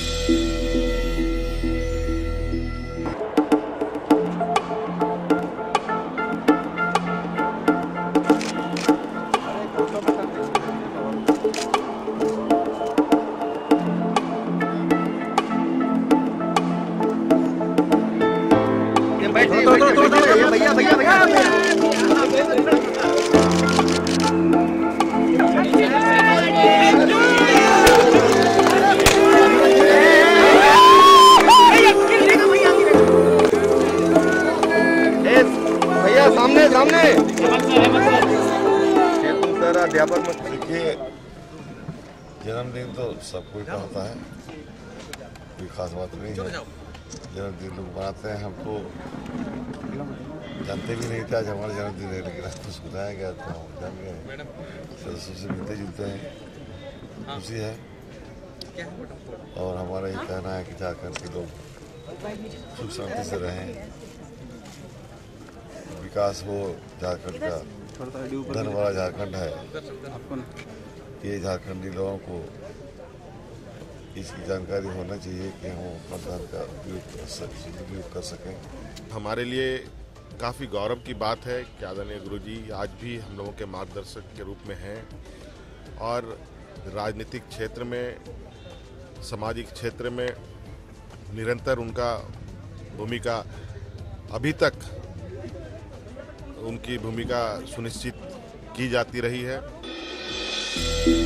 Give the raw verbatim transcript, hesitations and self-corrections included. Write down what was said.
भैया भैया भैया भैया सामने सामने अध्यापक मत। देखिए, जन्मदिन तो सब कोई का होता है, कोई खास बात नहीं है। जन्मदिन लोग मनाते हैं, हमको जानते भी नहीं था आज हमारा जन्मदिन है, लेकिन आज तो सुनाया गया तो हम जान गए। सदस्यों से मिलते जुलते हैं, खुशी है। और हमारा ये कहना है कि झारखंड के लोग सुख शांति से रहें, विकास हो झारखंड का। धन वाला झारखंड है, ये झारखंडी लोगों को इसकी जानकारी होना चाहिए कि हम मतदान का उपयोग कर सकें। हमारे लिए काफ़ी गौरव की बात है कि आदरणीय गुरुजी आज भी हम लोगों के मार्गदर्शक के रूप में हैं और राजनीतिक क्षेत्र में, सामाजिक क्षेत्र में निरंतर उनका भूमिका, अभी तक उनकी भूमिका सुनिश्चित की जाती रही है।